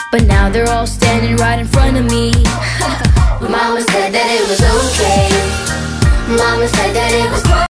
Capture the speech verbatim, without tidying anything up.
but now they're all standing right in front of me. Mama said that it was okay. Mama said that it was